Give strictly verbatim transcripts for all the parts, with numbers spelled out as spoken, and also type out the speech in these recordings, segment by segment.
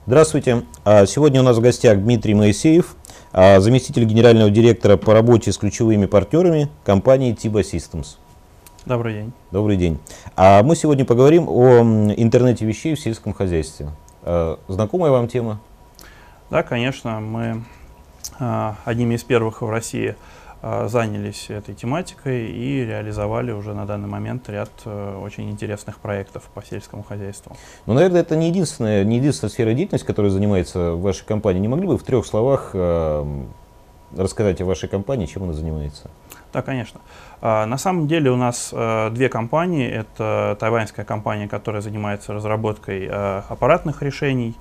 Здравствуйте. Сегодня у нас в гостях Дмитрий Моисеев, заместитель генерального директора по работе с ключевыми партнерами компании Tiba Systems. Добрый день. Добрый день. А мы сегодня поговорим о интернете вещей в сельском хозяйстве. Знакомая вам тема? Да, конечно. Мы одними из первых в России занялись этой тематикой и реализовали уже на данный момент ряд очень интересных проектов по сельскому хозяйству. Ну, наверное, это не единственная, не единственная сфера деятельности, которой занимается ваша компания. Не могли бы в трех словах э, рассказать о вашей компании, чем она занимается? Да, конечно. На самом деле у нас две компании. Это тайваньская компания, которая занимается разработкой аппаратных решений,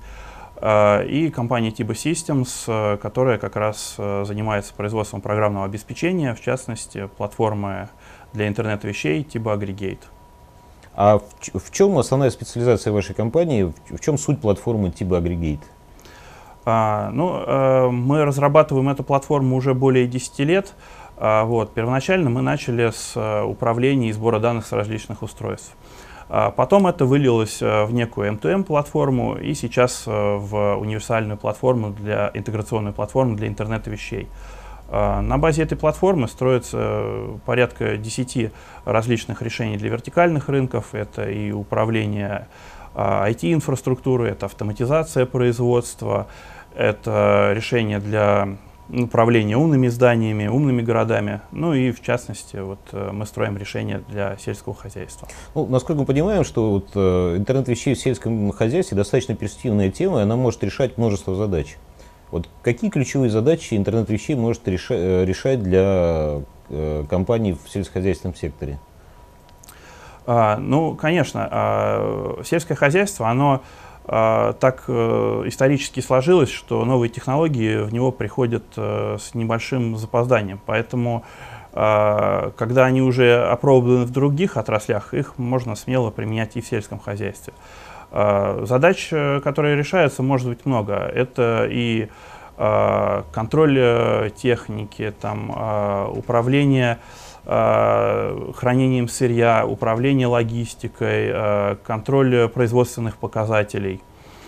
и компания Tiba Systems, которая как раз занимается производством программного обеспечения, в частности, платформы для интернета вещей Tiba Aggregate. А в, в чем основная специализация вашей компании, в чем суть платформы Tiba Aggregate? А, ну, э, мы разрабатываем эту платформу уже более десяти лет. А, вот, первоначально мы начали с uh, управления и сбора данных с различных устройств. А потом это вылилось в некую эм ту эм платформу и сейчас в универсальную платформу, для, интеграционную платформу для интернета вещей. На базе этой платформы строится порядка десяти различных решений для вертикальных рынков. Это и управление ай ти-инфраструктурой, это автоматизация производства, это решения для управления умными зданиями, умными городами, ну и в частности вот мы строим решения для сельского хозяйства. Ну, насколько мы понимаем, что вот, э, интернет вещей в сельском хозяйстве достаточно перспективная тема, и она может решать множество задач. Вот какие ключевые задачи интернет вещей может реша решать для э, компаний в сельскохозяйственном секторе? А, ну, конечно, а, сельское хозяйство, оно так э, исторически сложилось, что новые технологии в него приходят э, с небольшим запозданием. Поэтому, э, когда они уже опробованы в других отраслях, их можно смело применять и в сельском хозяйстве. Э, задач, которые решаются, может быть много. Это и э, контроль техники, там, э, управление хранением сырья, управление логистикой, контроль производственных показателей.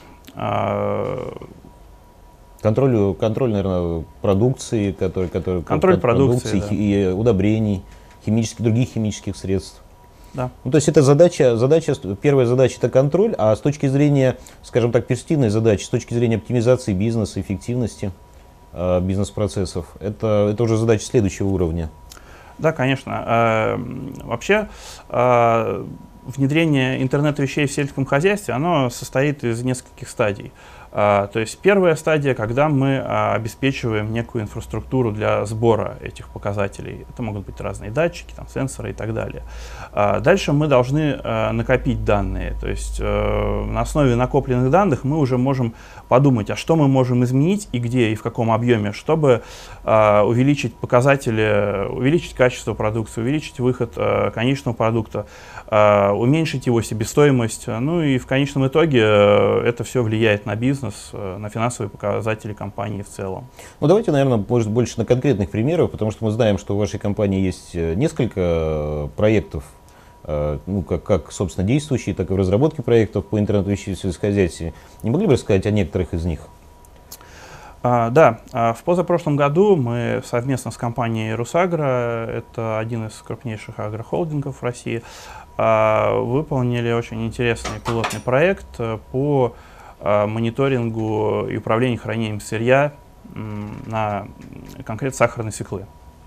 Контроль, контроль наверное, продукции, который, который, контроль продукции, продукции да. И удобрений, химических, других химических средств. Да. Ну, то есть это задача, задача, первая задача это контроль, а с точки зрения, скажем так, перспективной задачи, с точки зрения оптимизации бизнеса, эффективности э, бизнес-процессов, это, это уже задача следующего уровня. Да, конечно. Вообще, внедрение интернета вещей в сельском хозяйстве, оно состоит из нескольких стадий. То есть первая стадия, когда мы обеспечиваем некую инфраструктуру для сбора этих показателей. Это могут быть разные датчики, там, сенсоры и так далее. Дальше мы должны накопить данные. То есть на основе накопленных данных мы уже можем подумать, а что мы можем изменить и где, и в каком объеме, чтобы увеличить показатели, увеличить качество продукции, увеличить выход конечного продукта, уменьшить его себестоимость. Ну и в конечном итоге это все влияет на бизнес, на финансовые показатели компании в целом. Ну давайте, наверное, может, больше на конкретных примерах, потому что мы знаем, что у вашей компании есть несколько проектов, ну, как, как собственно действующие, так и в разработке проектов по интернету вещей в сельскохозяйстве. Не могли бы рассказать о некоторых из них? А, да, а в позапрошлом году мы совместно с компанией Русагро, это один из крупнейших агрохолдингов в России, а, выполнили очень интересный пилотный проект по мониторингу и управлению хранением сырья на конкретно сахарной свеклы.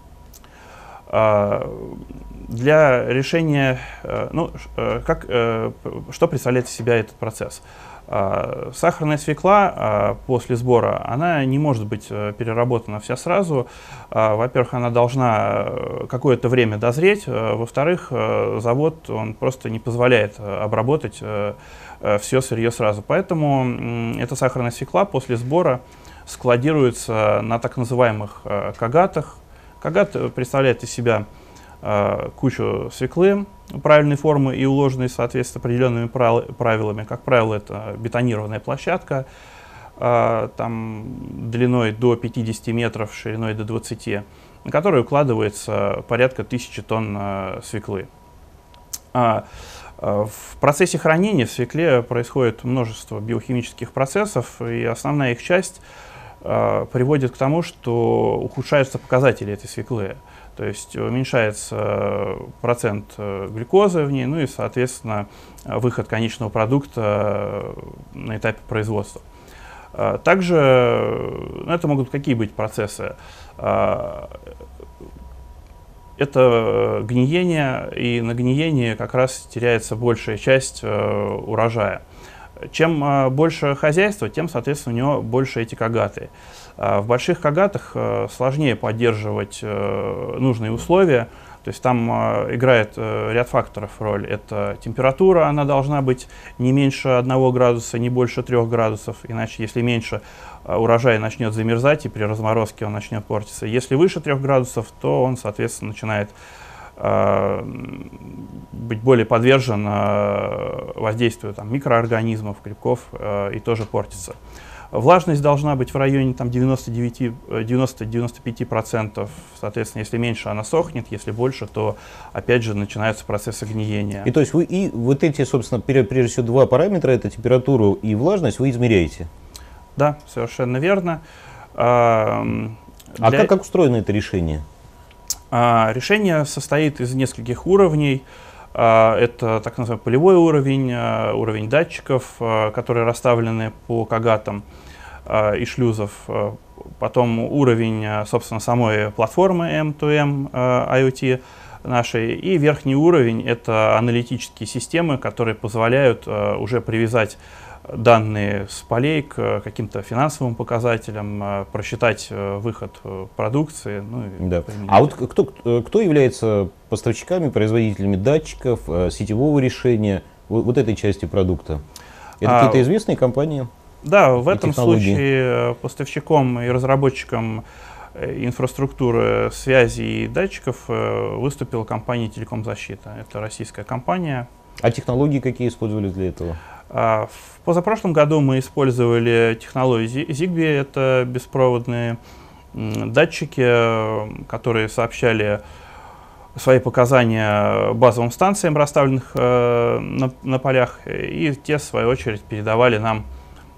Для решения, ну, как, что представляет из себя этот процесс? Сахарная свекла после сбора, она не может быть переработана вся сразу. Во-первых, она должна какое-то время дозреть. Во-вторых, завод он просто не позволяет обработать все сырье сразу. Поэтому эта сахарная свекла после сбора складируется на так называемых кагатах. Кагат представляет из себя кучу свеклы правильной формы и уложенной в соответствии с определенными правилами. Как правило, это бетонированная площадка, там длиной до пятидесяти метров, шириной до двадцати, на которую укладывается порядка тысячи тонн свеклы. В процессе хранения в свекле происходит множество биохимических процессов, и основная их часть э, приводит к тому, что ухудшаются показатели этой свеклы. То есть уменьшается процент глюкозы в ней, ну и, соответственно, выход конечного продукта на этапе производства. Также, ну, это могут какие быть процессы? Это гниение, и на гниение как раз теряется большая часть э, урожая. Чем э, больше хозяйство, тем, соответственно, у него больше эти кагаты. Э, в больших кагатах э, сложнее поддерживать э, нужные условия, то есть там э, играет э, ряд факторов роль. Это температура, она должна быть не меньше одного градуса, не больше трёх градусов, иначе, если меньше, урожай начнет замерзать, и при разморозке он начнет портиться. Если выше трёх градусов, то он, соответственно, начинает э, быть более подвержен э, воздействию там, микроорганизмов, грибков э, и тоже портится. Влажность должна быть в районе девяноста девяти — девяноста — девяноста пяти процентов. Соответственно, если меньше, она сохнет, если больше, то опять же начинаются процессы гниения. И то есть вы и вот эти, собственно, прежде всего два параметра, это температуру и влажность, вы измеряете? Да, совершенно верно. А, для... а как, как устроено это решение? А, решение состоит из нескольких уровней. А, это так называемый полевой уровень, а, уровень датчиков, а, которые расставлены по кагатам а, и шлюзов. А, потом уровень, а, собственно, самой платформы эм два эм а, IoT нашей. И верхний уровень — это аналитические системы, которые позволяют а, уже привязать данные с полей к каким-то финансовым показателям, просчитать выход продукции. Ну, и да. А вот кто, кто является поставщиками, производителями датчиков, сетевого решения, вот, вот этой части продукта? Это а, какие-то известные компании? Да, в этом случае поставщиком и разработчиком инфраструктуры связи и датчиков выступила компания «Телекомзащита». Это российская компания. А технологии какие использовались для этого? В позапрошлом году мы использовали технологию Zigbee. Это беспроводные датчики, которые сообщали свои показания базовым станциям, расставленных на, на полях, и те, в свою очередь, передавали нам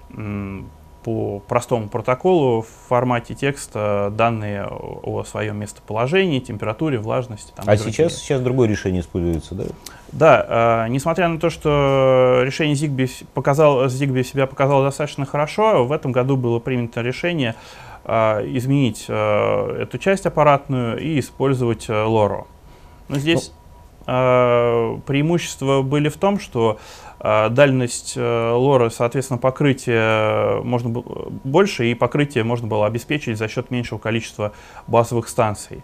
по простому протоколу в формате текста данные о своем местоположении, температуре, влажности. Там, а сейчас, сейчас другое решение используется, да? Да, э, несмотря на то, что решение Zigbee, показал, Zigbee себя показало достаточно хорошо, в этом году было принято решение э, изменить э, эту часть аппаратную и использовать э, лору. Но здесь ну. э, преимущества были в том, что э, дальность э, лоры, соответственно, покрытие можно было больше, и покрытие можно было обеспечить за счет меньшего количества базовых станций.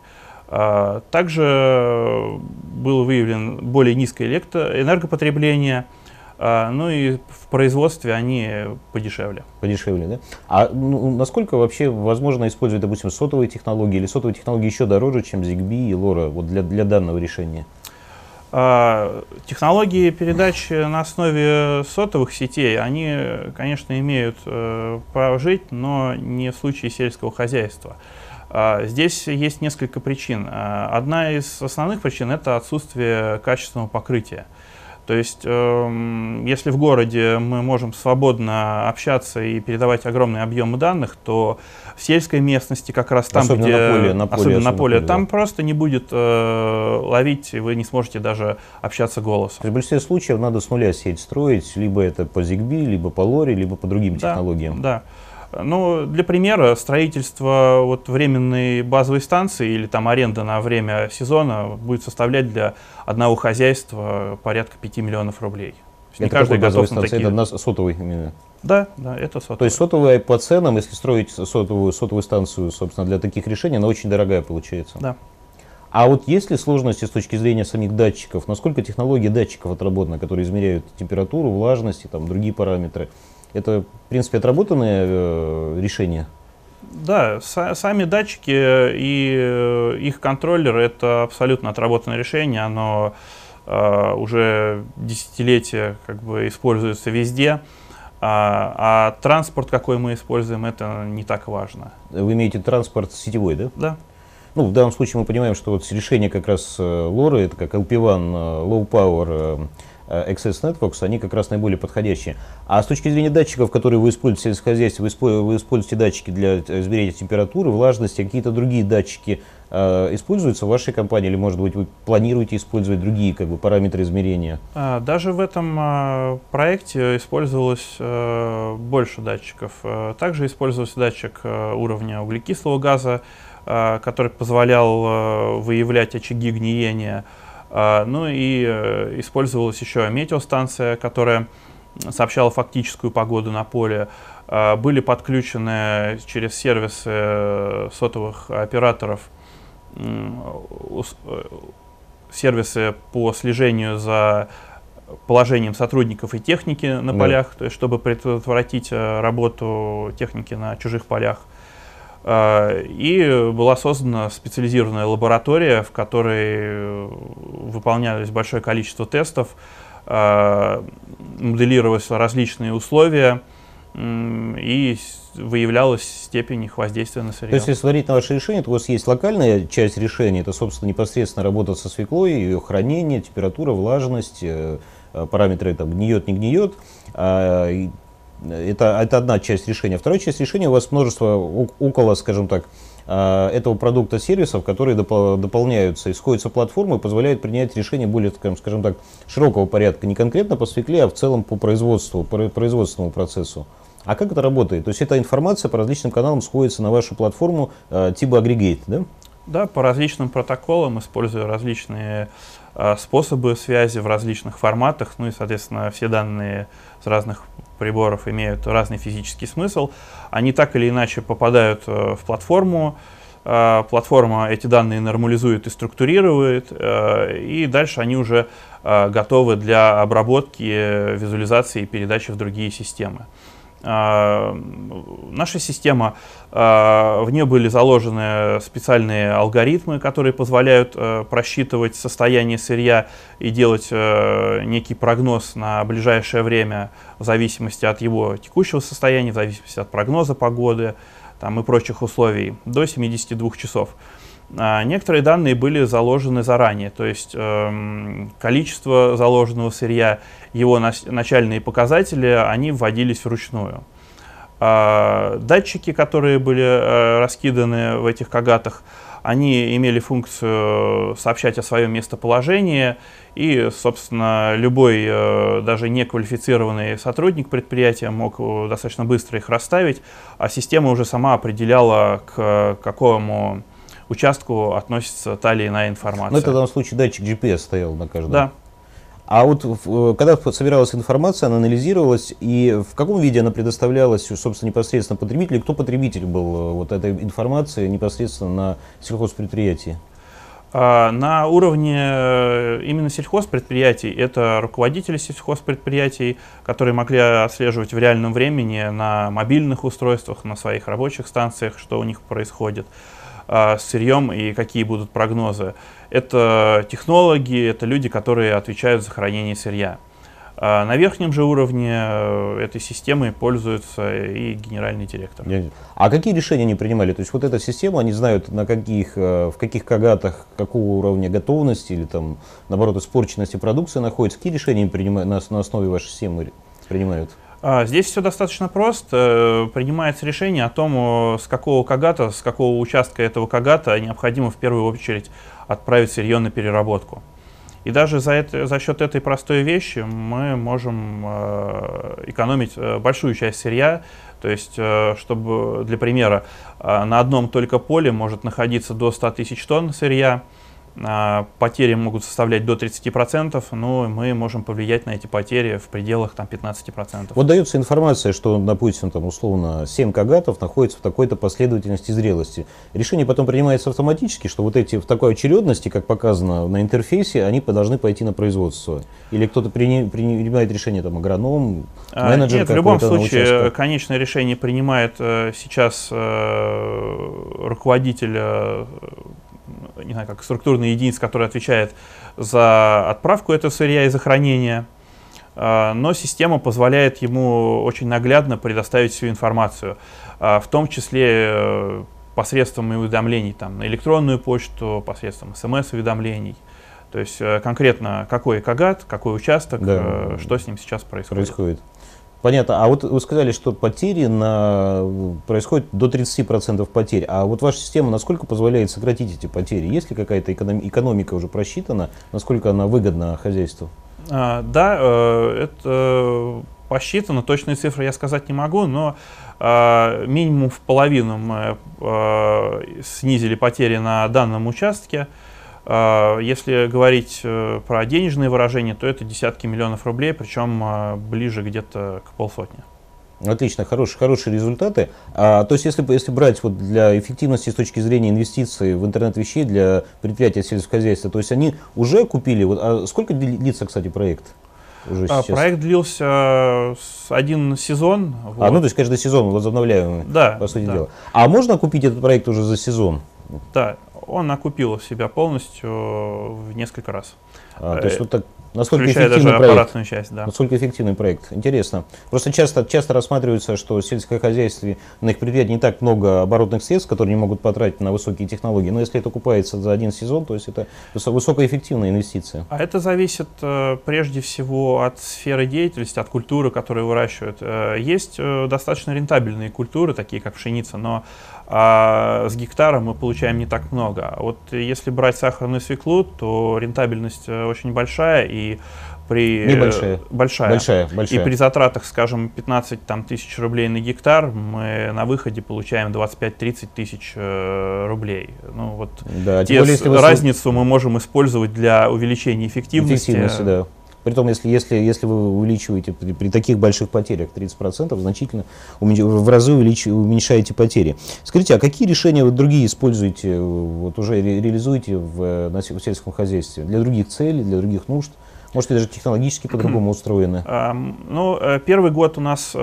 Также было выявлено более низкое энергопотребление, ну и в производстве они подешевле. Подешевле, да? А ну, насколько вообще возможно использовать, допустим, сотовые технологии, или сотовые технологии еще дороже, чем Zigbee и лора вот для, для данного решения? Технологии передачи на основе сотовых сетей, они, конечно, имеют право жить, но не в случае сельского хозяйства. Здесь есть несколько причин. Одна из основных причин — это отсутствие качественного покрытия. То есть, э, если в городе мы можем свободно общаться и передавать огромные объемы данных, то в сельской местности, как раз там, особенно где, на поле, на поле, особенно на поле, поле, там да. просто не будет э, ловить, и вы не сможете даже общаться голосом. То есть в большинстве случаев надо с нуля сеть строить, либо это по Zigbee, либо по лоре, либо по другим да, технологиям. Да. Ну, для примера, строительство вот временной базовой станции или там аренда на время сезона будет составлять для одного хозяйства порядка пяти миллионов рублей. Это не каждый готов на такие... Это на сотовый именно? Да, да, это сотовый. То есть сотовая по ценам, если строить сотовую, сотовую станцию, собственно, для таких решений, она очень дорогая получается. Да. А вот есть ли сложности с точки зрения самих датчиков? Насколько технологии датчиков отработаны, которые измеряют температуру, влажность и там другие параметры? Это, в принципе, отработанные э, решения? Да, са сами датчики и э, их контроллеры — это абсолютно отработанное решение. Оно э, уже десятилетия как бы используется везде. А, а транспорт, какой мы используем, это не так важно. Вы имеете транспорт сетевой, да? Да. Ну, в данном случае мы понимаем, что вот решение как раз лоры, это как эл пи один, Low Power Access Networks, они как раз наиболее подходящие. А с точки зрения датчиков, которые вы используете в сельском хозяйстве, вы используете датчики для измерения температуры, влажности, какие-то другие датчики э, используются в вашей компании, или, может быть, вы планируете использовать другие как бы, параметры измерения? Даже в этом э, проекте использовалось э, больше датчиков. Также использовался датчик э, уровня углекислого газа, э, который позволял э, выявлять очаги гниения. Ну и использовалась еще метеостанция, которая сообщала фактическую погоду на поле. Были подключены через сервисы сотовых операторов сервисы по слежению за положением сотрудников и техники на да. полях, то есть чтобы предотвратить работу техники на чужих полях. И была создана специализированная лаборатория, в которой выполнялось большое количество тестов, моделировались различные условия и выявлялась степень их воздействия на сырье. То есть, если смотреть на ваше решение, то у вас есть локальная часть решения, это, собственно, непосредственно работа со свеклой, ее хранение, температура, влажность, параметры там, гниет, не гниет. Это, это одна часть решения. Вторая часть решения, у вас множество около, скажем так, этого продукта сервисов, которые допол дополняются, исходятся платформы и позволяют принять решение более, скажем так, широкого порядка, не конкретно по свекле, а в целом по производству, по производственному процессу. А как это работает? То есть эта информация по различным каналам сходится на вашу платформу типа Aggregate, да? Да, по различным протоколам, используя различные э, способы связи в различных форматах, ну и, соответственно, все данные с разных приборов имеют разный физический смысл. Они так или иначе попадают э, в платформу, э, платформа эти данные нормализует и структурирует, э, и дальше они уже э, готовы для обработки, визуализации и передачи в другие системы. Uh, наша система, uh, в нее были заложены специальные алгоритмы, которые позволяют uh, просчитывать состояние сырья и делать uh, некий прогноз на ближайшее время в зависимости от его текущего состояния, в зависимости от прогноза погоды там, и прочих условий до семидесяти двух часов. Uh, некоторые данные были заложены заранее, то есть uh, количество заложенного сырья, его начальные показатели, они вводились вручную. Uh, датчики, которые были uh, раскиданы в этих кагатах, они имели функцию сообщать о своем местоположении, и, собственно, любой, uh, даже неквалифицированный сотрудник предприятия мог достаточно быстро их расставить, а система уже сама определяла, к какому участку относится та или иная информация. Ну, это в данном случае датчик джи пи эс стоял на каждом. Да. А вот когда собиралась информация, она анализировалась, и в каком виде она предоставлялась, собственно, непосредственно потребителю? Кто потребитель был вот этой информации непосредственно на сельхозпредприятии? На уровне именно сельхозпредприятий это руководители сельхозпредприятий, которые могли отслеживать в реальном времени на мобильных устройствах, на своих рабочих станциях, что у них происходит с сырьем и какие будут прогнозы. Это технологи, это люди, которые отвечают за хранение сырья. На верхнем же уровне этой системой пользуется и генеральный директор. А какие решения они принимали? То есть вот эта система, они знают, на каких, в каких кагатах, какого уровня готовности или там, наоборот, испорченности продукции находится. Какие решения они принимают, на, на основе вашей системы принимают? Здесь все достаточно просто. Принимается решение о том, с какого кагата, с какого участка этого кагата необходимо в первую очередь отправить сырье на переработку. И даже за, это, за счет этой простой вещи мы можем э, экономить большую часть сырья. То есть, э, чтобы, для примера, э, на одном только поле может находиться до ста тысяч тонн сырья. Э, потери могут составлять до тридцати процентов, но мы можем повлиять на эти потери в пределах там, пятнадцати процентов. Вот дается информация, что, допустим, там, условно семь кагатов находятся в такой-то последовательности зрелости. Решение потом принимается автоматически, что вот эти в такой очередности, как показано на интерфейсе, они должны пойти на производство. Или кто-то при, принимает решение, там, агроном, менеджер. Нет, в любом случае, конечное решение принимает э, сейчас э, руководитель, э, не знаю, как структурная единица, которая отвечает за отправку этого сырья и за хранение. Но система позволяет ему очень наглядно предоставить всю информацию, в том числе посредством уведомлений там, на электронную почту, посредством эс эм эс-уведомлений. То есть э, конкретно какой экогат, какой участок, Да. э, что с ним сейчас происходит. происходит. Понятно. А вот вы сказали, что потери на... происходят до тридцати процентов потерь. А вот ваша система насколько позволяет сократить эти потери? Есть ли какая-то эконом... экономика уже просчитана? Насколько она выгодна хозяйству? А, да, э, это посчитано. Точные цифры я сказать не могу, но э, минимум в половину мы э, снизили потери на данном участке. Если говорить про денежные выражения, то это десятки миллионов рублей, причем ближе где-то к полсотни. Отлично, хорошие, хорошие результаты. А, то есть, если, если брать вот для эффективности с точки зрения инвестиций в интернет вещей для предприятия сельского хозяйства, то есть они уже купили, вот, а сколько длится, кстати, проект? Уже а, проект длился один сезон. Вот. А, ну то есть каждый сезон возобновляемый, да, по сути да. дела. А можно купить этот проект уже за сезон? Да, он окупил себя полностью в несколько раз. А, то есть вот так, насколько Включая эффективный даже проект? аппаратную часть, да. Насколько эффективный проект? Интересно. Просто часто, часто рассматривается, что в сельском хозяйстве на их предприятии не так много оборотных средств, которые не могут потратить на высокие технологии. Но если это окупается за один сезон, то есть это высокоэффективная инвестиция. А это зависит э, прежде всего от сферы деятельности, от культуры, которую выращивают. Э, есть э, достаточно рентабельные культуры, такие как пшеница, но а с гектара мы получаем не так много. А вот если брать сахарную свеклу, то рентабельность очень большая и при Небольшая. большая. Большая, большая. И при затратах, скажем, пятнадцать там, тысяч рублей на гектар, мы на выходе получаем двадцать пять — тридцать тысяч э, рублей. Ну вот да, те, более, если вы... разницу мы можем использовать для увеличения эффективности. Эффективности, да. Притом, если, если, если вы увеличиваете при, при таких больших потерях тридцать процентов, значительно в разы увелич, уменьшаете потери. Скажите, а какие решения вы другие используете, вот уже ре, реализуете в, на, в сельском хозяйстве? Для других целей, для других нужд? Может, даже технологически по-другому устроены? Ну, первый год у нас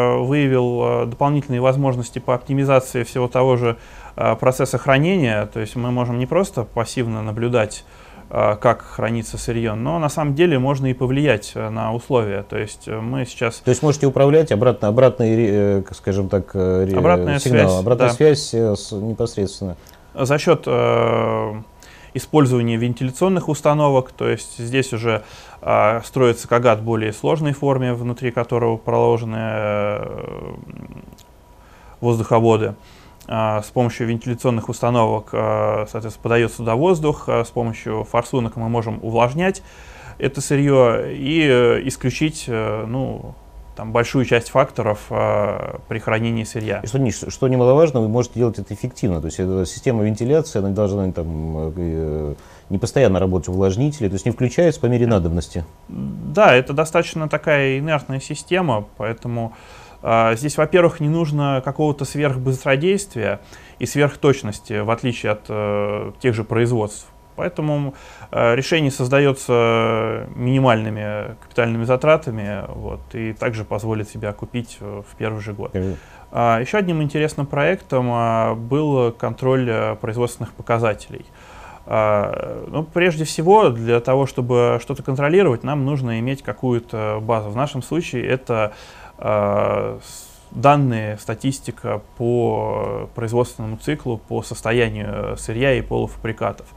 выявил дополнительные возможности по оптимизации всего того же процесса хранения. То есть мы можем не просто пассивно наблюдать, как хранится сырье, но на самом деле можно и повлиять на условия. То есть мы сейчас... То есть можете управлять обратно, обратный, скажем так, обратная сигнал, связь, обратная да. связь непосредственно. За счет э, использования вентиляционных установок, то есть здесь уже э, строится кагат в более сложной форме, внутри которого проложены э, воздуховоды. С помощью вентиляционных установок, соответственно, подается туда воздух, с помощью форсунок мы можем увлажнять это сырье и исключить, ну, там, большую часть факторов при хранении сырья. И что, что немаловажно, вы можете делать это эффективно, то есть эта система вентиляции, она должна там, не постоянно работать увлажнители, то есть не включается по мере надобности. Да, это достаточно такая инертная система, поэтому здесь, во-первых, не нужно какого-то сверхбыстродействия и сверхточности, в отличие от э, тех же производств. Поэтому э, решение создается минимальными капитальными затратами, вот, и также позволит себя окупить в первый же год. А, еще одним интересным проектом а, был контроль а, производственных показателей. А, ну, прежде всего, для того, чтобы что-то контролировать, нам нужно иметь какую-то базу. В нашем случае это данные, статистика по производственному циклу, по состоянию сырья и полуфабрикатов.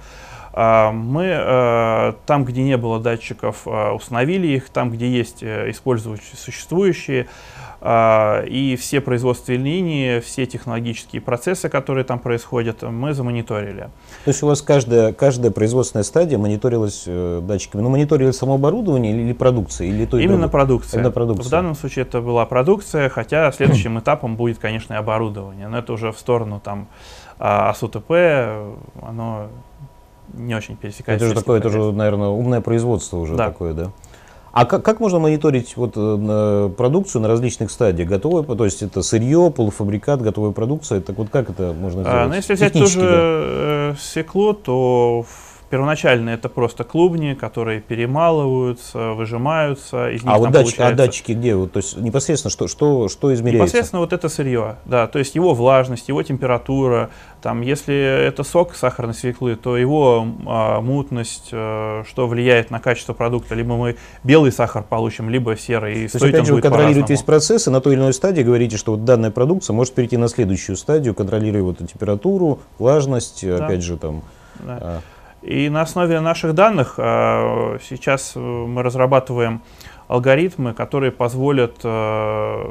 Мы там, где не было датчиков, установили их, там, где есть, использовать существующие, и все производственные линии, все технологические процессы, которые там происходят, мы замониторили. То есть у вас каждая, каждая производственная стадия мониторилась э, датчиками? Ну, мониторили само оборудование или, или продукция? Или то, Именно продукция. Именно продукция. В данном случае это была продукция, хотя следующим этапом будет, конечно, и оборудование. Но это уже в сторону там АСУТП, оно не очень пересекается. Это же такое, это же, наверное, умное производство уже, да. Такое, да? А как, как можно мониторить вот, на продукцию на различных стадиях? Готовое, то есть это сырье, полуфабрикат, готовая продукция. Так вот как это можно сделать? А, ну, если взять ту же да? свеклу, то первоначально это просто клубни, которые перемалываются, выжимаются, из них а вот датчики, получается... а датчики где? Вот, то есть непосредственно что, что, что измеряется? Непосредственно вот это сырье, да, то есть его влажность, его температура. Там, если это сок сахарной свеклы, то его а, мутность, а, что влияет на качество продукта. Либо мы белый сахар получим, либо серый. И то есть опять же вы контролируете весь процесс, и на той или иной стадии говорите, что вот данная продукция может перейти на следующую стадию, контролируя вот температуру, влажность, да. опять же там... Да. А, И на основе наших данных э, сейчас мы разрабатываем алгоритмы, которые позволят э,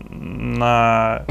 на,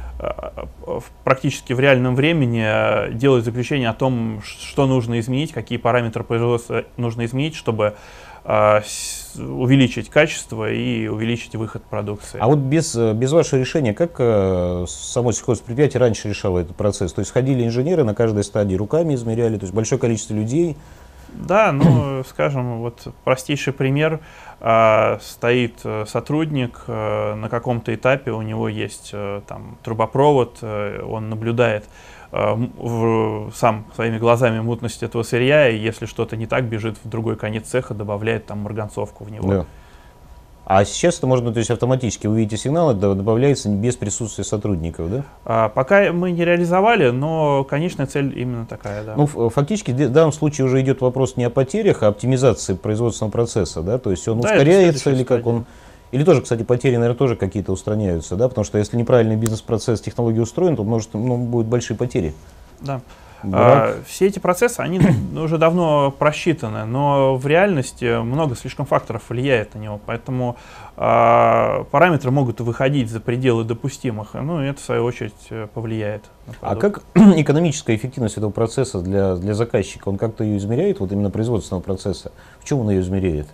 э, практически в реальном времени делать заключение о том, что нужно изменить, какие параметры производства нужно изменить, чтобы э, увеличить качество и увеличить выход продукции. А вот без, без вашего решения, как э, само сельхозпредприятие раньше решало этот процесс? То есть ходили инженеры на каждой стадии, руками измеряли, то есть большое количество людей? Да, ну, скажем, вот простейший пример. А, стоит сотрудник, а, на каком-то этапе у него есть а, там трубопровод, а, он наблюдает а, в, сам своими глазами мутность этого сырья, и если что-то не так, бежит в другой конец цеха, добавляет там марганцовку в него. Да. А сейчас это можно, то есть автоматически вы видите сигналы, добавляется без присутствия сотрудников, да? А, пока мы не реализовали, но конечная цель именно такая, да. Ну, фактически в данном случае уже идет вопрос не о потерях, а оптимизации производственного процесса, да? То есть он да, ускоряется или как он... Или тоже, кстати, потери, наверное, тоже какие-то устраняются, да? Потому что если неправильный бизнес-процесс, технологии устроен, то может, ну, будут большие потери. Да. А, все эти процессы, они уже давно просчитаны, но в реальности много слишком факторов влияет на него, поэтому а, параметры могут выходить за пределы допустимых, ну и это, в свою очередь, повлияет на продукт. А как экономическая эффективность этого процесса для, для заказчика, он как-то ее измеряет, вот именно производственного процесса? В чем он ее измеряет?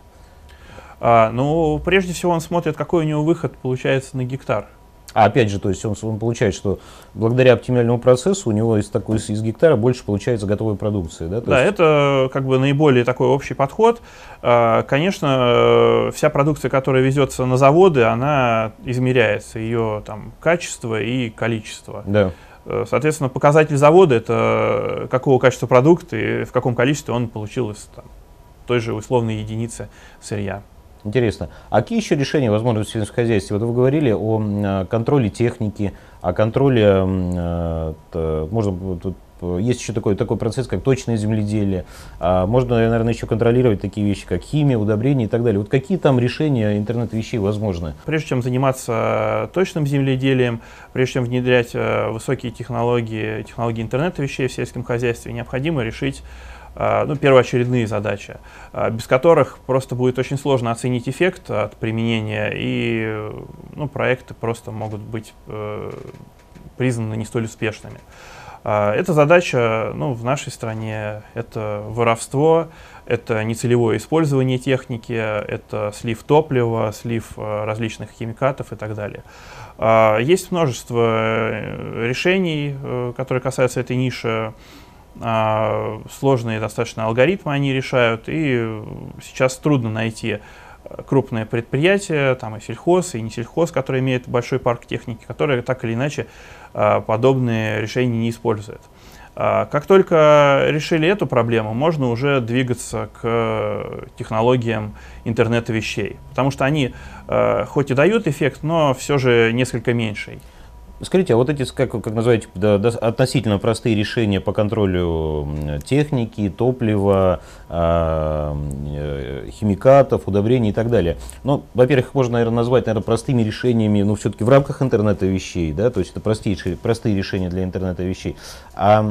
А, ну, прежде всего он смотрит, какой у него выход получается на гектар. А опять же, то есть он, он получает, что благодаря оптимальному процессу у него из, такой, из гектара больше получается готовой продукции, да? То да, есть... это как бы наиболее такой общий подход. Конечно, вся продукция, которая везется на заводы, она измеряется, ее там качество и количество. Да. Соответственно, показатель завода — это какого качества продукт и в каком количестве он получил из там, той же условной единицы сырья. Интересно. А какие еще решения возможны в сельском хозяйстве? Вот вы говорили о контроле техники, о контроле, можно, тут есть еще такой, такой процесс, как точное земледелие. Можно, наверное, еще контролировать такие вещи, как химия, удобрения и так далее. Вот какие там решения интернет-вещей возможны? Прежде чем заниматься точным земледелием, прежде чем внедрять высокие технологии, технологии интернет-вещей в сельском хозяйстве, необходимо решить ну, первоочередные задачи, без которых просто будет очень сложно оценить эффект от применения, и ну, проекты просто могут быть э, признаны не столь успешными. Эта задача ну, в нашей стране — это воровство, это нецелевое использование техники, это слив топлива, слив различных химикатов и так далее. Есть множество решений, которые касаются этой ниши. Сложные достаточно алгоритмы они решают, и сейчас трудно найти крупные предприятия, там и сельхоз, и не сельхоз, которые имеют большой парк техники, которые так или иначе подобные решения не используют. Как только решили эту проблему, можно уже двигаться к технологиям интернета вещей, потому что они хоть и дают эффект, но все же несколько меньший. Скажите, а вот эти, как, как называете, да, да, относительно простые решения по контролю техники, топлива, э, химикатов, удобрений и так далее. Ну, во-первых, их можно, наверное, назвать, наверное, простыми решениями, но все-таки в рамках интернета вещей, да, то есть это простейшие, простые решения для интернета вещей. А,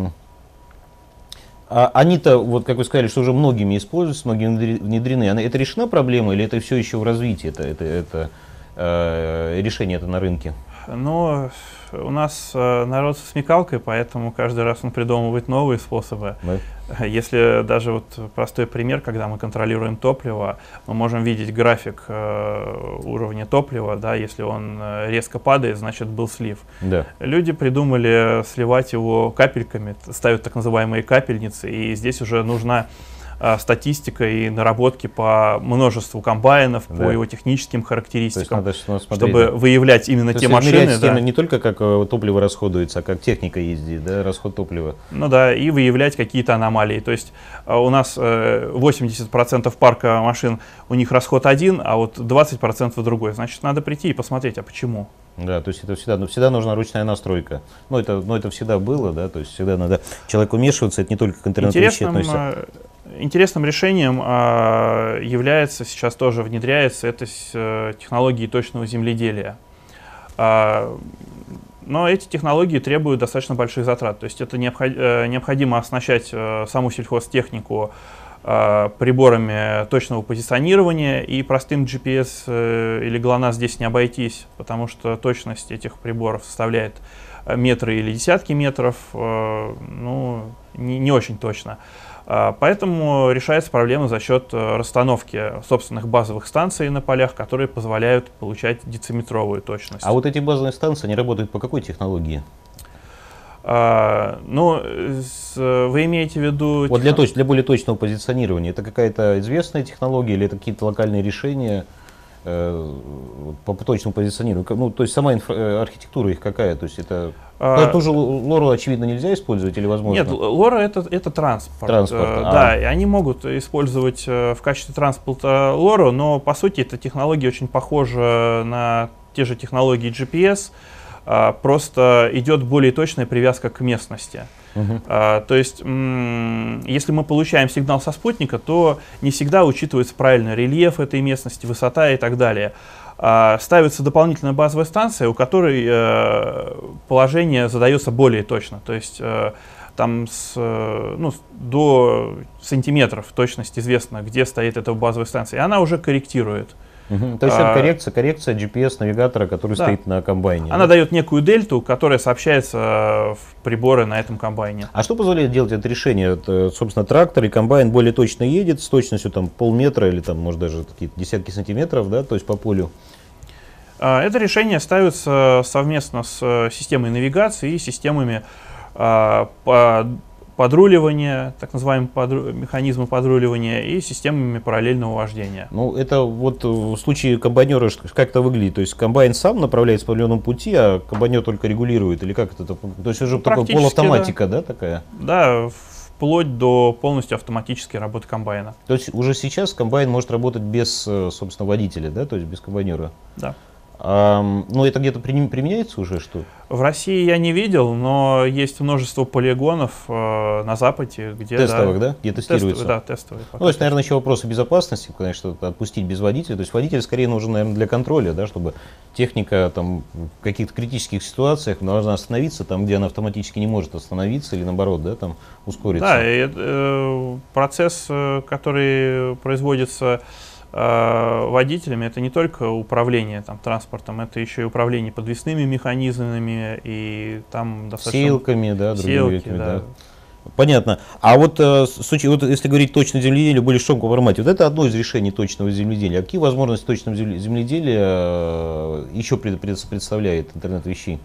а они-то, вот как вы сказали, что уже многими используются, многими внедрены. Это решена проблема или это все еще в развитии, это, это, это э, решение это на рынке? Но у нас э, народ со смекалкой, поэтому каждый раз он придумывает новые способы. Да. Если даже вот простой пример, когда мы контролируем топливо, мы можем видеть график э, уровня топлива, да, если он резко падает, значит был слив. Да. Люди придумали сливать его капельками, ставят так называемые капельницы, и здесь уже нужна статистика и наработки по множеству комбайнов, да. по его техническим характеристикам, чтобы выявлять именно То те машины. Да. Не только как топливо расходуется, а как техника ездит, да, расход топлива. Ну да, и выявлять какие-то аномалии. То есть у нас восемьдесят процентов парка машин, у них расход один, а вот двадцать процентов другой. Значит, надо прийти и посмотреть, а почему. Да, то есть это всегда, ну, всегда нужна ручная настройка. Ну это, ну, это всегда было, да, то есть всегда надо человеку вмешиваться, это не только к интернет-вещи относится. Интересным решением а, является, сейчас тоже внедряется, это с, а, технологии точного земледелия. А, но эти технологии требуют достаточно больших затрат. То есть это необходимо оснащать саму сельхозтехнику приборами точного позиционирования, и простым джи пи эс или ГЛОНАСС здесь не обойтись, потому что точность этих приборов составляет метры или десятки метров, ну, не, не очень точно. Поэтому решается проблема за счет расстановки собственных базовых станций на полях, которые позволяют получать дециметровую точность. А вот эти базовые станции, они работают по какой технологии? А, ну, с, вы имеете в виду... Вот для, точ, для более точного позиционирования, это какая-то известная технология или это какие-то локальные решения э, по, по точному позиционированию? Ну, то есть сама инфра, архитектура их какая? То есть это... А, ту же лору, очевидно, нельзя использовать или возможно? Нет, лора это, это транспорт. Транспорт, э, а. Да, и они могут использовать в качестве транспорта лору, но по сути эта технология очень похожа на те же технологии джи пи эс, а, просто идет более точная привязка к местности. Uh-huh. а, то есть, если мы получаем сигнал со спутника, то не всегда учитывается правильно рельеф этой местности, высота и так далее. А, ставится дополнительная базовая станция, у которой э, положение задается более точно. То есть э, там с, э, ну, до сантиметров точность известно, где стоит эта базовая станция, и она уже корректирует. Угу. То есть это коррекция, коррекция джи пи эс-навигатора, который да. стоит на комбайне. Она да? дает некую дельту, которая сообщается в приборы на этом комбайне. А что позволяет делать это решение? Это, собственно, трактор и комбайн более точно едет, с точностью там, полметра или, там, может, даже какие-то десятки сантиметров, да, то есть по полю. Это решение ставится совместно с системой навигации и системами по подруливания, так называемые подру... механизмы подруливания и системами параллельного вождения. Ну, это вот в случае комбайнера как это выглядит? То есть комбайн сам направляется по определенному пути, а комбайнер только регулирует? Или как это? То есть уже такая полуавтоматика, да. да, такая? Да, вплоть до полностью автоматической работы комбайна. То есть уже сейчас комбайн может работать без, собственно, водителя, да, то есть без комбайнера? Да. А, ну, это где-то применяется уже, что? В России я не видел, но есть множество полигонов э, на Западе, где... Тестовых, да? да? Где тестируется? Тест, да, тестовые. Ну, то есть, наверное, еще вопросы безопасности, конечно, отпустить без водителя. То есть водитель скорее нужен, наверное, для контроля, да, чтобы техника там, в каких-то критических ситуациях должна остановиться, там, где она автоматически не может остановиться, или наоборот, да, там, ускориться. Да, и, э, процесс, который производится водителями, это не только управление там, транспортом, это еще и управление подвесными механизмами и там достаточно... Сеялками, да, другими Сеялки, да. да. Понятно. А вот, э, случай, вот если говорить точно земледелие в более широком формате, вот это одно из решений точного земледелия. А какие возможности точного земледелия э, еще пред, пред, представляет интернет вещей?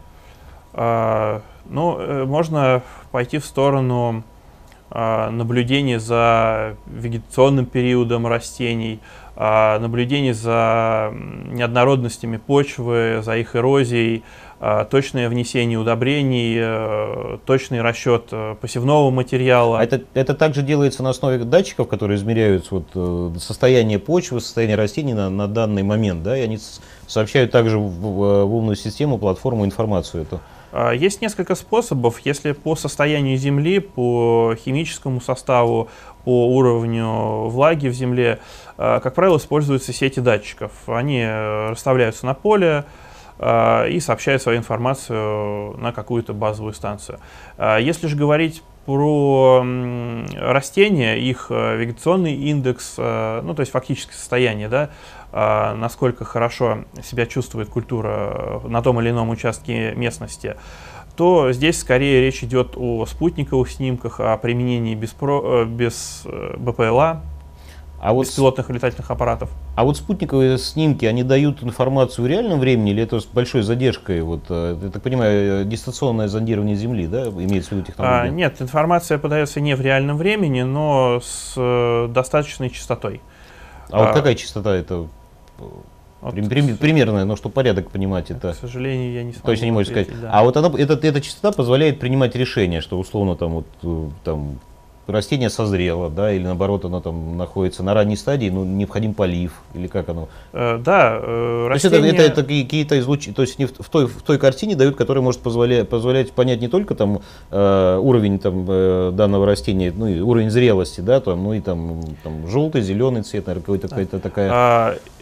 А, ну, э, можно пойти в сторону а, наблюдения за вегетационным периодом растений, наблюдение за неоднородностями почвы, за их эрозией, точное внесение удобрений, точный расчет посевного материала. А это, это также делается на основе датчиков, которые измеряют вот, состояние почвы, состояние растений на, на данный момент, да, и они сообщают также в, в, в умную систему, платформу информацию эту. Есть несколько способов, если по состоянию земли, по химическому составу, по уровню влаги в земле, как правило, используются сети датчиков. Они расставляются на поле и сообщают свою информацию на какую-то базовую станцию. Если же говорить про растения, их вегетационный индекс, ну то есть фактическое состояние, да, насколько хорошо себя чувствует культура на том или ином участке местности, то здесь скорее речь идет о спутниковых снимках, о применении без, про, без бэ пэ эл а, а вот беспилотных летательных аппаратов. А вот спутниковые снимки, они дают информацию в реальном времени или это с большой задержкой? Вот, я так понимаю, дистанционное зондирование Земли, да, имеется в виду технология? А, нет, информация подается не в реальном времени, но с э, достаточной частотой. А, а вот какая частота это? Вот, примерно, но чтобы порядок понимать это. К сожалению, я не смогу. Точно не можешь сказать. Да. А вот она, эта, эта частота позволяет принимать решение, что условно там, вот, там растение созрело, да, или наоборот оно там находится на ранней стадии, но необходим полив, или как оно? Э, да, э, растение... То есть это, это, это какие-то излучения, то есть не в, в, той, в той картине дают, которая может позволять, позволять понять не только там э, уровень там, э, данного растения, ну и уровень зрелости, да, там, ну и там, там желтый, зеленый цвет, наверное, какой-то, да. какая-то такая... А,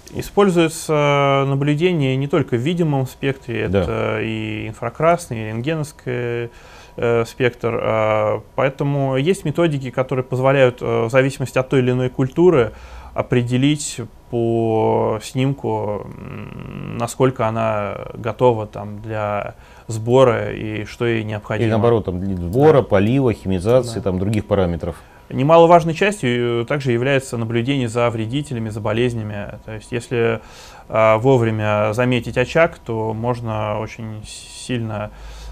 Используется наблюдение не только в видимом спектре, Да. это и инфракрасный, и рентгеновский э, спектр. Э, поэтому есть методики, которые позволяют э, в зависимости от той или иной культуры определить по снимку, насколько она готова там, для сбора и что ей необходимо. Или наоборот, там, для сбора, Да. полива, химизации, Да. там, других параметров. Немаловажной частью также является наблюдение за вредителями, за болезнями. То есть, если э, вовремя заметить очаг, то можно очень сильно,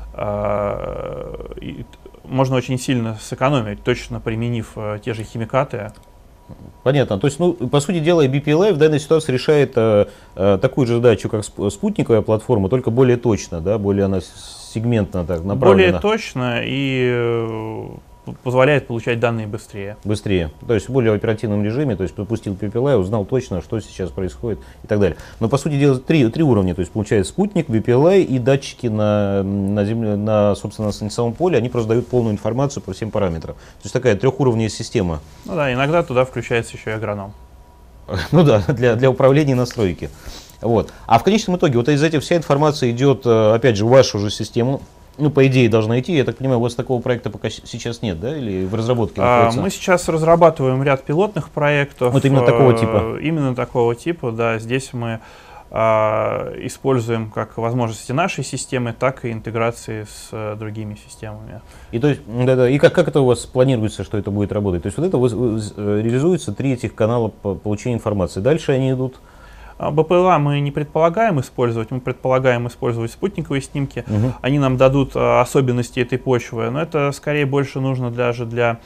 э, и, можно очень сильно сэкономить, точно применив э, те же химикаты. Понятно. То есть, ну, по сути дела, би пи эл ай в данной ситуации решает э, э, такую же задачу, как сп- спутниковая платформа, только более точно, да, более она сегментно так направлена. Более точно и э, позволяет получать данные быстрее. Быстрее. То есть в более оперативном режиме, то есть запустил би пи эл ай, узнал точно, что сейчас происходит и так далее. Но по сути дела три, три уровня, то есть получается спутник, би пи эл ай и датчики на, на, земле, на, собственно, на самом поле, они просто дают полную информацию по всем параметрам. То есть такая трехуровневая система. Ну да, иногда туда включается еще и агроном. Ну да, для, для управления и настройки. Вот. А в конечном итоге вот из этих вся информация идет, опять же, в вашу же систему. Ну, по идее, должна идти. Я так понимаю, у вас такого проекта пока сейчас нет, да? Или в разработке находится? А, мы сейчас разрабатываем ряд пилотных проектов. Вот именно такого типа? Именно такого типа, да. Здесь мы а, используем как возможности нашей системы, так и интеграции с а, другими системами. И, то есть, да, да, и как, как это у вас планируется, что это будет работать? То есть вот это вы- вы- реализуется три этих канала по получению информации. Дальше они идут. бэ пэ эл а мы не предполагаем использовать, мы предполагаем использовать спутниковые снимки. Угу. Они нам дадут а, особенности этой почвы, но это скорее больше нужно даже для,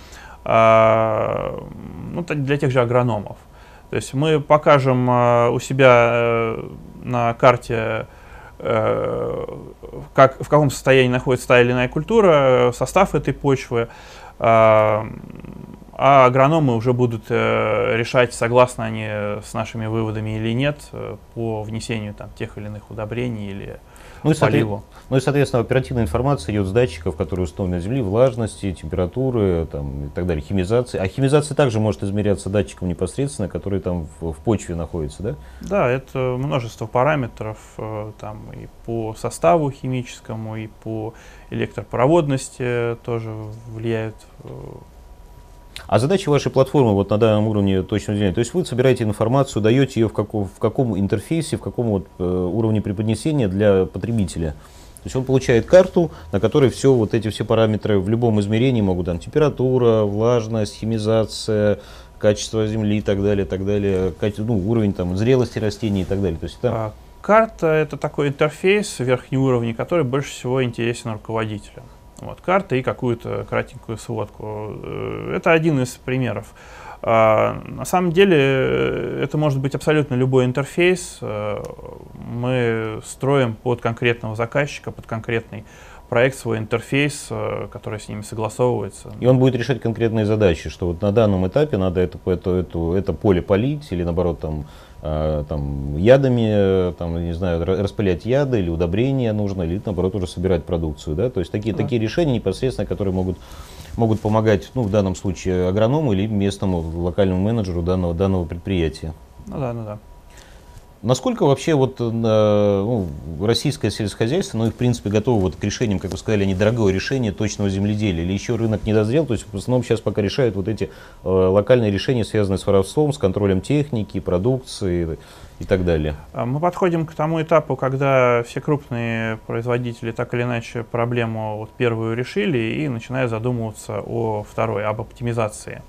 а, ну, т- для тех же агрономов. То есть мы покажем а, у себя э, на карте, э, как, в каком состоянии находится та или иная культура, состав этой почвы, а, а агрономы уже будут э, решать, согласны они с нашими выводами или нет, э, по внесению там, тех или иных удобрений или Ну и, соответ- поливу. ну и, соответственно, оперативная информация идет с датчиков, которые установлены на Земле, влажности, температуры там, и так далее, химизации. А химизация также может измеряться датчиком непосредственно, который там в, в почве находится, да? Да, это множество параметров э, там, и по составу химическому, и по электропроводности тоже влияют. э, А задача вашей платформы вот на данном уровне точного измерения, то есть вы собираете информацию, даете ее в, каком, в каком интерфейсе, в каком вот, э, уровне преподнесения для потребителя. То есть он получает карту, на которой все вот эти все параметры в любом измерении могут, там, температура, влажность, химизация, качество земли и так далее, так далее, каче- ну, уровень там, зрелости растений и так далее. То есть это... А карта — это такой интерфейс верхнего уровня, который больше всего интересен руководителям. Вот, карта и какую-то кратенькую сводку. Э, Это один из примеров. А, на самом деле э, это может быть абсолютно любой интерфейс. Э, Мы строим под конкретного заказчика, под конкретный проект свой интерфейс, э, который с ними согласовывается. И он будет решать конкретные задачи, что вот на данном этапе надо это, это, это, это поле полить или наоборот там, э, там, ядами, там, не знаю, ра- распылять яды или удобрения нужно, или наоборот уже собирать продукцию. Да? То есть такие, Да. такие решения непосредственно, которые могут, могут помогать, ну, в данном случае агроному или местному локальному менеджеру данного, данного предприятия. Ну да, ну да. Насколько вообще вот, э, ну, российское сельскохозяйство, ну и в принципе готово вот к решениям, как вы сказали, недорогое решение точного земледелия, или еще рынок не дозрел, то есть в основном сейчас пока решают вот эти э, локальные решения, связанные с воровством, с контролем техники, продукции и так далее. А Мы подходим к тому этапу, когда все крупные производители так или иначе проблему вот первую решили и начинают задумываться о второй, об оптимизации.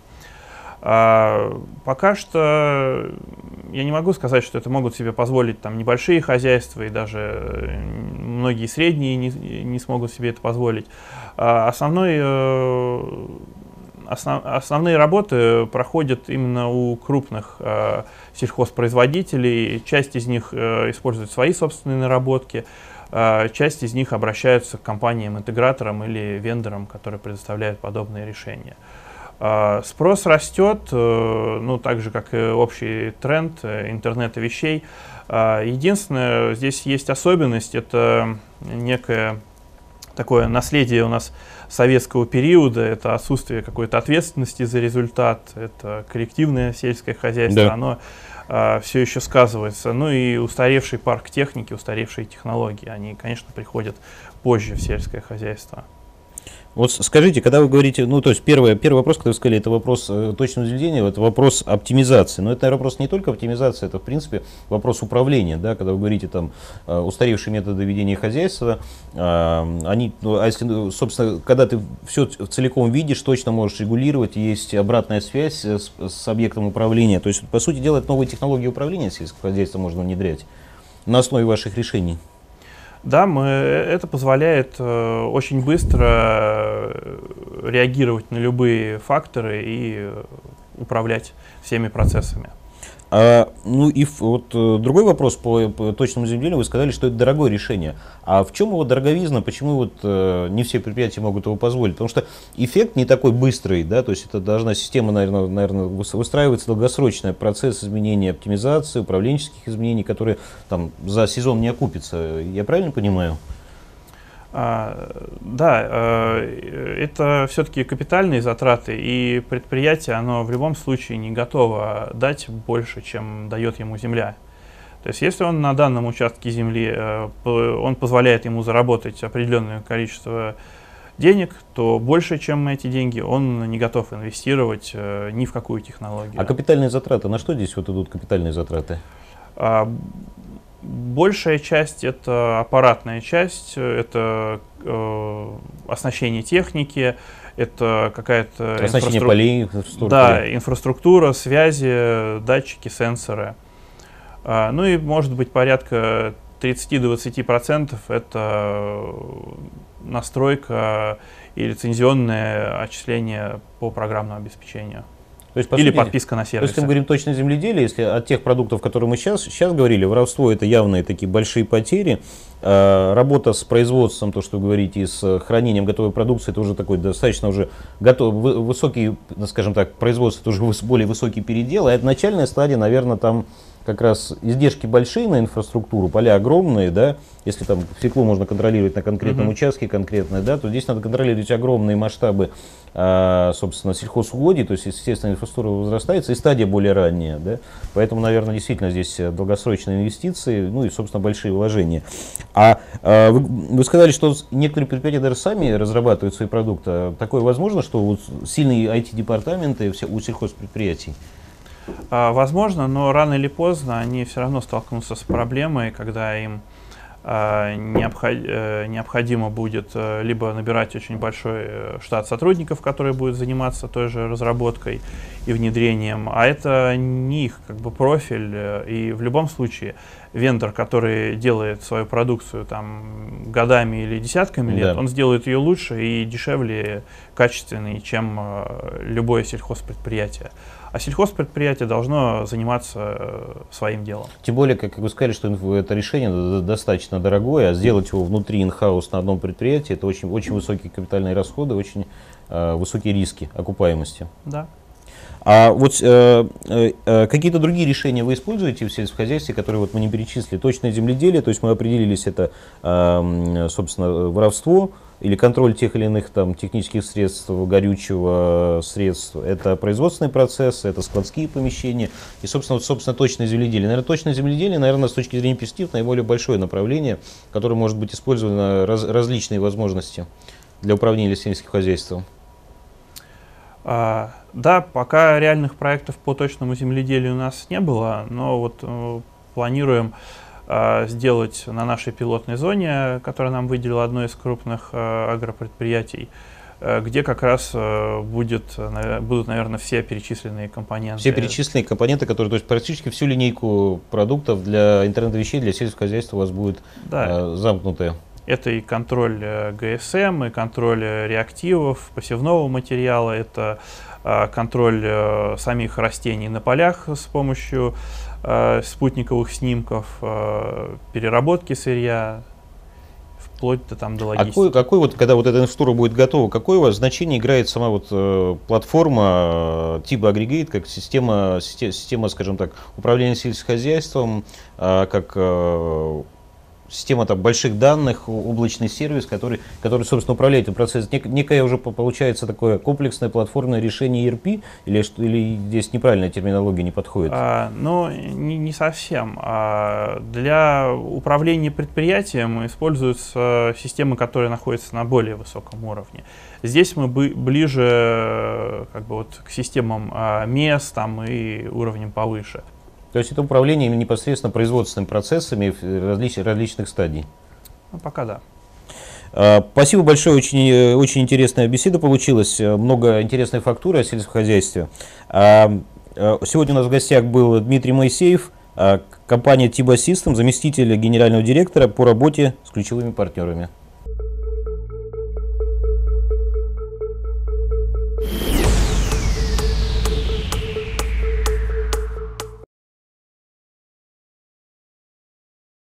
А, пока что я не могу сказать, что это могут себе позволить там небольшие хозяйства, и даже э, многие средние не, не смогут себе это позволить. А основной, э, основ, основные работы проходят именно у крупных э, сельхозпроизводителей. Часть из них э, использует свои собственные наработки, э, часть из них обращаются к компаниям-интеграторам или вендорам, которые предоставляют подобные решения. Uh, спрос растет, uh, ну, так же, как и общий тренд uh, интернета вещей. Uh, единственное, здесь есть особенность, это некое такое наследие у нас советского периода, это отсутствие какой-то ответственности за результат, это коллективное сельское хозяйство, Да. оно все еще сказывается. Ну и устаревший парк техники, устаревшие технологии, они, конечно, приходят позже в сельское хозяйство. Вот скажите, когда вы говорите, ну, то есть первый, первый вопрос, когда вы сказали, это вопрос э, точного заведения, это вопрос оптимизации. Но это, наверное, вопрос не только оптимизации, это, в принципе, вопрос управления, да, когда вы говорите, там, э, устаревшие методы ведения хозяйства, э, они, ну, а если, ну, собственно, когда ты все целиком видишь, точно можешь регулировать, есть обратная связь с, с объектом управления, то есть, по сути дела, это новые технологии управления сельского хозяйства можно внедрять на основе ваших решений. Да, мы, это позволяет э, очень быстро реагировать на любые факторы и э, управлять всеми процессами. А, ну и вот другой вопрос по, по точному земледелию. Вы сказали, что это дорогое решение. А в чем его дороговизна? Почему вот э, не все предприятия могут его позволить? Потому что эффект не такой быстрый, да, то есть это должна система, наверное, наверное выстраивается долгосрочный процесс изменения, оптимизации, управленческих изменений, которые там за сезон не окупятся. Я правильно понимаю? А, да, э, это все-таки капитальные затраты, и предприятие, оно в любом случае не готово дать больше, чем дает ему земля. То есть если он на данном участке земли, э, он позволяет ему заработать определенное количество денег, то больше, чем эти деньги, он не готов инвестировать э, ни в какую технологию. А капитальные затраты, на что здесь вот идут капитальные затраты? А, Большая часть — это аппаратная часть, это э, оснащение техники, это какая-то оснащение инфраструк... полей, инфраструктура. Да, инфраструктура, связи, датчики, сенсоры. А, ну и может быть порядка тридцать-двадцать процентов это настройка и лицензионное отчисление по программному обеспечению. То есть, по Или сути, подписка на сервис. То есть, если мы говорим точно земледелие, если от тех продуктов, которые мы сейчас, сейчас говорили, воровство — это явные такие большие потери, э, работа с производством, то, что вы говорите, и с хранением готовой продукции, это уже такой достаточно уже готов, высокий, скажем так, производство, это уже более высокий передел, а это начальная стадия, наверное, там как раз издержки большие на инфраструктуру, поля огромные, да, если там свеклу можно контролировать на конкретном uh-huh. участке конкретно, да, то здесь надо контролировать огромные масштабы, а, собственно, сельхозугодий, то есть, естественно, инфраструктура возрастается, и стадия более ранняя, да, поэтому, наверное, действительно здесь долгосрочные инвестиции, ну и, собственно, большие вложения. А, а вы, вы сказали, что некоторые предприятия даже сами разрабатывают свои продукты. Такое возможно, что вот сильные ай ти-департаменты у сельхозпредприятий? Возможно, но рано или поздно они все равно столкнутся с проблемой, когда им необходимо будет либо набирать очень большой штат сотрудников, которые будут заниматься той же разработкой и внедрением, а это не их как бы профиль, и в любом случае вендор, который делает свою продукцию там годами или десятками лет, да. он сделает ее лучше и дешевле, качественнее, чем любое сельхозпредприятие. А сельхозпредприятие должно заниматься своим делом. Тем более, как вы сказали, что это решение достаточно дорогое, а сделать его внутри in-house на одном предприятии — это очень, очень высокие капитальные расходы, очень э, высокие риски окупаемости. Да. А вот э, э, какие-то другие решения вы используете в сельскохозяйстве, которые вот мы не перечислили? Точное земледелие, то есть мы определились, это, э, собственно, воровство или контроль тех или иных там технических средств, горючего средств, это производственные процессы, это складские помещения и, собственно, вот, собственно точное земледелие. Наверное, точное земледелие, наверное, с точки зрения перспектив, наиболее большое направление, которое может быть использовано раз, различные возможности для управления сельским хозяйством. А, да, пока реальных проектов по точному земледелию у нас не было, но вот э, планируем э, сделать на нашей пилотной зоне, которая нам выделила одно из крупных э, агропредприятий, э, где как раз э, будет, э, будут, наверное, все перечисленные компоненты. Все перечисленные компоненты, которые, то есть практически всю линейку продуктов для интернета вещей, для сельского хозяйства у вас будет да. э, замкнутая. Это и контроль гэ эс эм, и контроль реактивов, посевного материала, это э, контроль э, самих растений на полях с помощью э, спутниковых снимков, э, переработки сырья, вплоть до, там, до логистики. А какой, какой вот, когда вот эта инфраструктура будет готова, какое у вас значение играет сама вот э, платформа э, типа Aggregate, как система, система, скажем так, управления сельскохозяйством, э, как э, система там, больших данных, облачный сервис, который, который, собственно, управляет этим процессом. Нек, некое уже получается такое комплексное платформное решение и эр пи, или, что, или здесь неправильная терминология не подходит? А, ну, не, не совсем. А, для управления предприятием используются системы, которые находятся на более высоком уровне. Здесь мы бы ближе как бы, вот, к системам а, мест там, и уровнем повыше. То есть это управление непосредственно производственными процессами различ, различных стадий? Ну, пока да. А, спасибо большое, очень, очень интересная беседа получилась, много интересной фактуры о сельскохозяйстве. А, сегодня у нас в гостях был Дмитрий Моисеев, компания Tiba Systems, заместитель генерального директора по работе с ключевыми партнерами.